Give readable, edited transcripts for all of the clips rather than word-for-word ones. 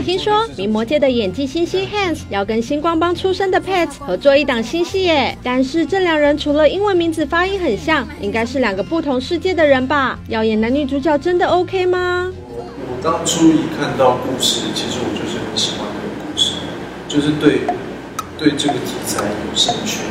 听说名模界的演技新星 Hans 要跟星光帮出身的 Pets 合作一档新戏耶，但是这两人除了英文名字发音很像，应该是两个不同世界的人吧？要演男女主角真的 OK 吗？ 我当初一看到故事，其实我就是很喜欢这个故事，就是对这个题材有兴趣。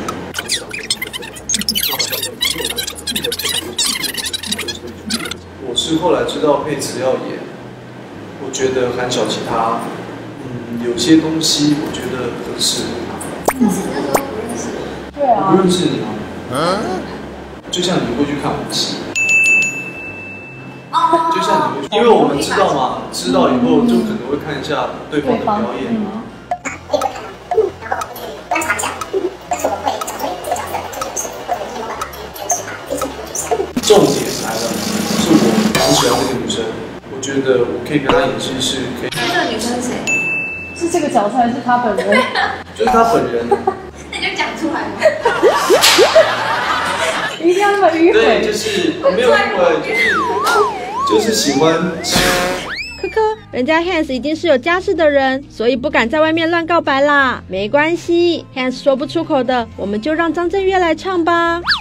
我是后来知道佩慈要演，我觉得韩小琪她，有些东西我觉得很适合她。 但是你那时候不认识。对啊。 我不认识你吗？就像你会去看我的戏。就像你会，因为我们知道嘛，知道以后就可能会看一下对方的表演啊。观察一下，但是我会讲说这个角色特别是或者你有办法诠释它，毕竟不是。重点来了，是我很喜欢这个女生，我觉得我可以跟她演戏是可以。 那这个女生是谁？ 是这个角色还是他本人？ 就是她本人。 那你就讲出来嘛。 一定要那么迂回。 对，就是没有迂回，就是喜欢。 科科，人家 Hans 已经是有家室的人，所以不敢在外面乱告白啦。没关系 ，Hans 说不出口的，我们就让张震岳来唱吧。